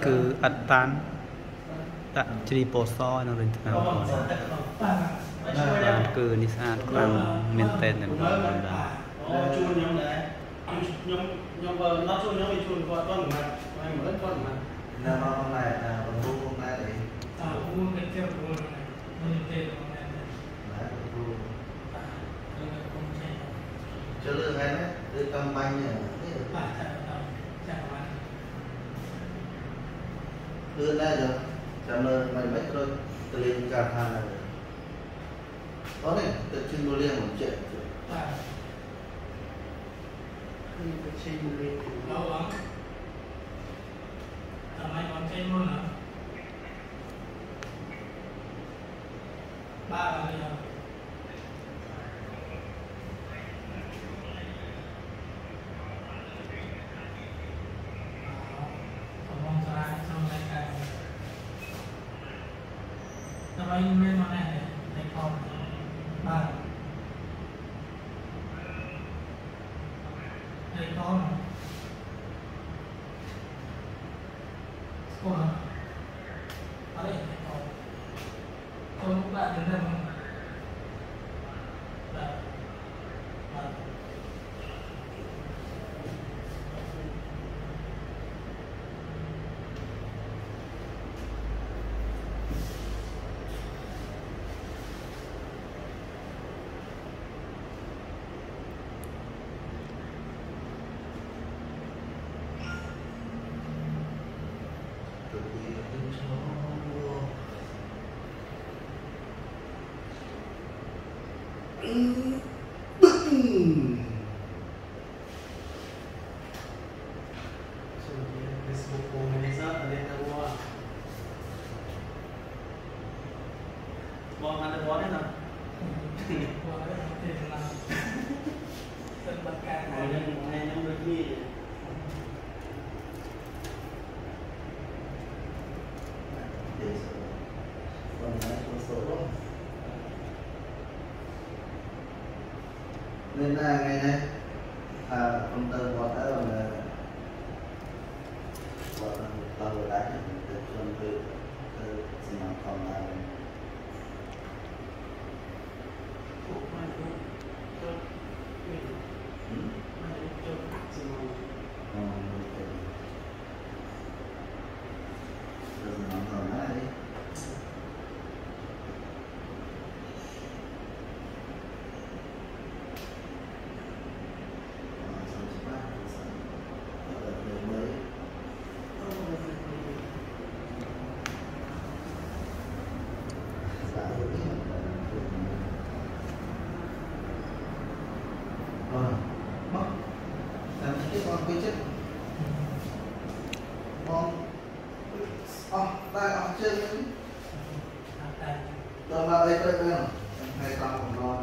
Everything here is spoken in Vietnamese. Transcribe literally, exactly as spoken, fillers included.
cứ ắt tan đã chỉ bỏ so nó lên thằng cứ đi xa làm miền tây này chua nhóm đấy nhóm nhóm vợ nó chua nhóm mình chua vợ con mà anh mới con mà là hôm nay là còn mua hôm nay đấy à mua cái tiêu của mình mình tiền của mình đấy mua không chạy cho lương anh ấy đưa cầm bánh nhỉ à chạy tàu chạy vào đưa ra rồi cảm ơn mày mấy rồi từ lên cả thang này có này tự chưng đôi liên một chuyện à khi cái chim lên lâu lắm tầm này còn chơi luôn hả ba là bây giờ còn mong ra trong đây cái tầm này lên mà này này còn ba này con con ở đây con con cũng bạn đến đây không là là từ khi đến chỗ Facebook của mình rất là lên đâu à bọn ăn được bó đấy nào qua đấy thì là tân bậc ca ngày này hôm nay nhóm được gì để còn nói số số luôn nên là ngày nay à ông tờ bọn đã làm là bọn tàu đá được chuẩn bị từ xin làm còn là cũng mai cũng cho mình mai cho gì mà rồi làm còn lại con cái chất con ờ đây ở trên tôi mà đây đây đây hai con của nó